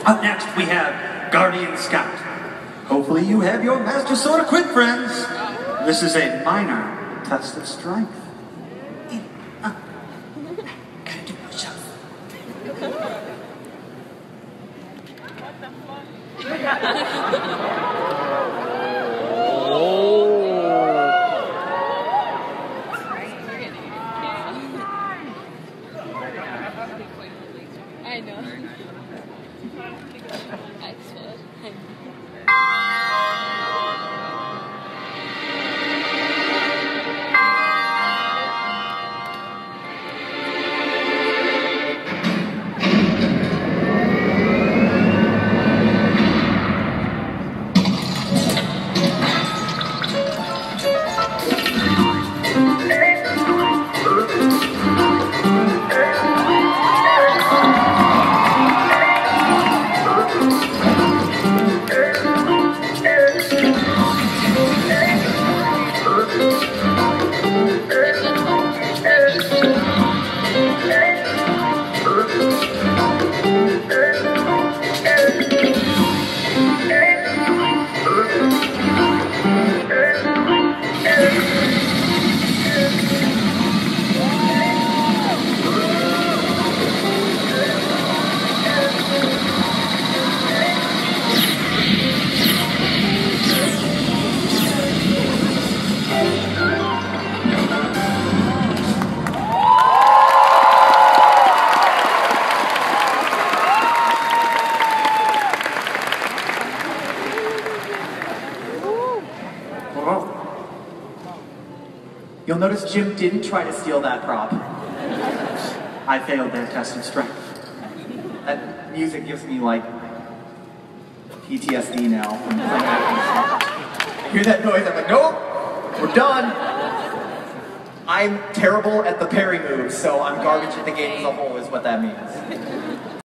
Up next, we have Guardian Scout. Hopefully you have your Master Sword equipped, friends. This is a minor test of strength. Gotta do push-ups. I know. You'll notice Jim didn't try to steal that prop. I failed that test of strength. That music gives me, like, PTSD now. I hear that noise, I'm like, nope, we're done. I'm terrible at the parry moves, so I'm garbage at the game as a whole is what that means.